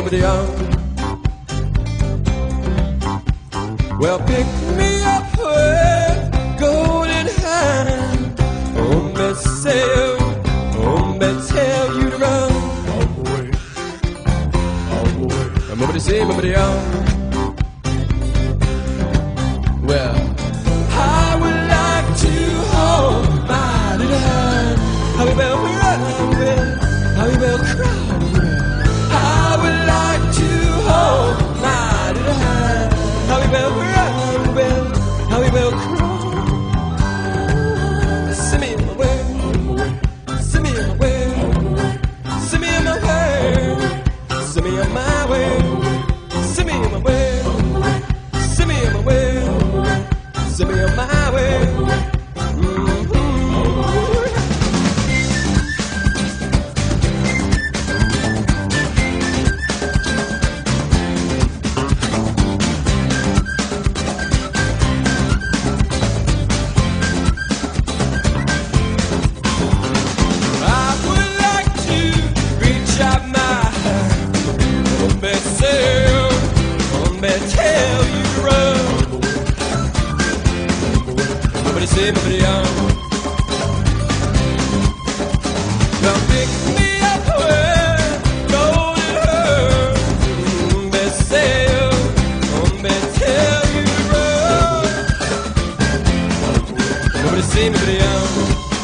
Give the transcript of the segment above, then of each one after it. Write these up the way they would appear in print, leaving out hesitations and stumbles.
somebody else. Well, pick me up with golden hand. Oh, me say, oh, me tell you to run. I'm over to say, somebody else. Well, I would like to hold my little hand. I will run with, I will cry with. I would like to hold my little hand. I will run with, I will cry. Send me my way, send me my way, send me my way, send me my way, send me my way, send me my way, send me my way. Somebody else. Now pick me up with golden hair. They say, they tell you to run. Nobody see anybody else.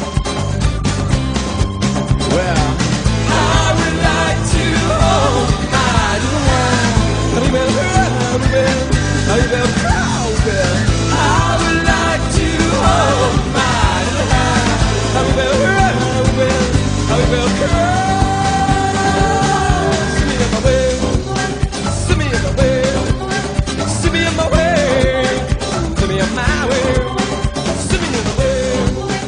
Well, I would like to hold my little hand. How you better run, how you better cry, I would like to hold my little hand. How we will run, how we will cry. See me in my way, see me in my way, see me in my way, see me in my way, see me in my way,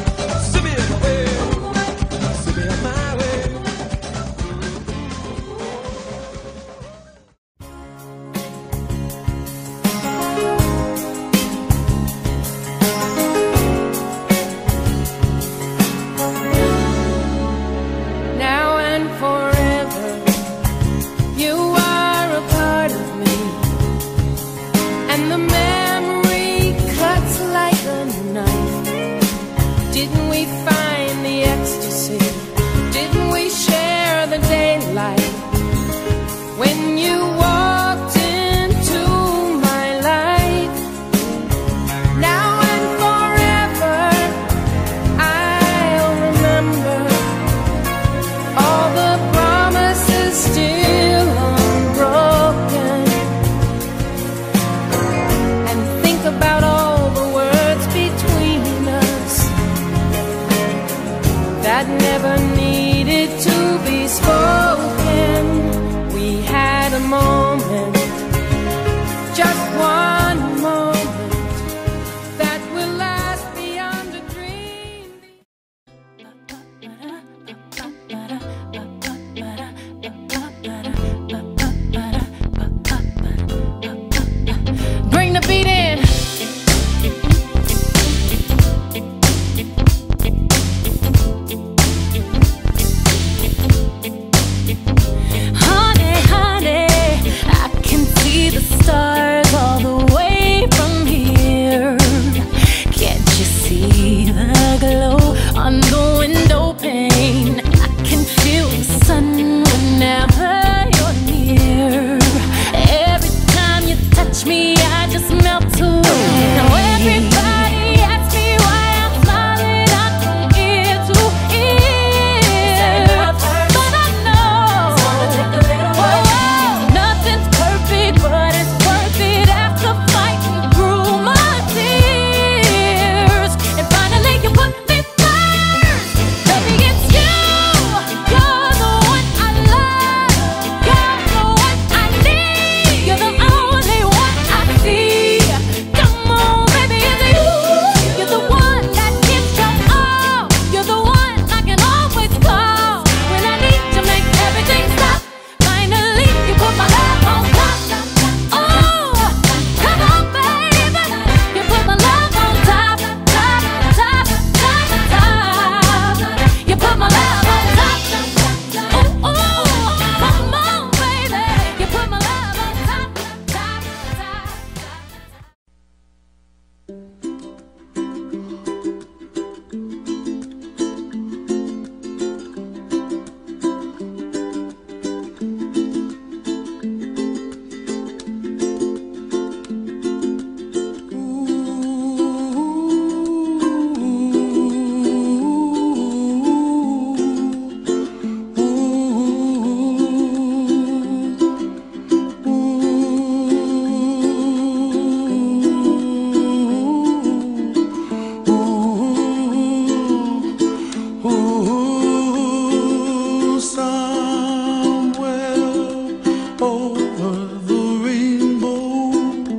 of a rainbow.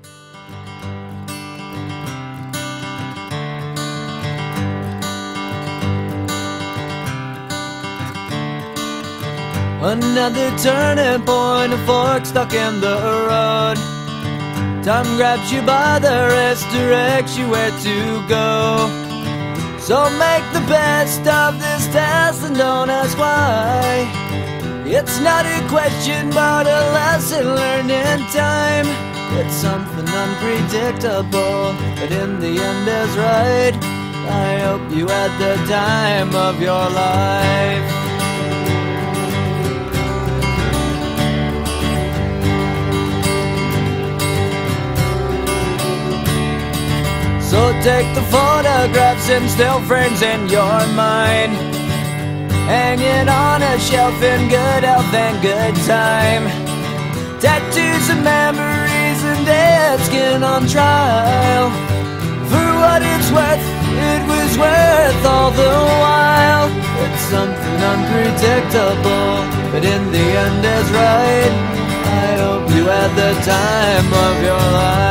Another turning point, a fork stuck in the road. Time grabs you by the wrist, directs you where to go. So make the best of this test and don't ask why. It's not a question but a lesson learned in time. It's something unpredictable, but in the end is right. I hope you had the time of your life. So take the photographs and still frames in your mind, hang it on a shelf in good health and good time. Tattoos and memories and dead skin on trial. For what it's worth, it was worth all the while. It's something unpredictable, but in the end is right. I hope you had the time of your life.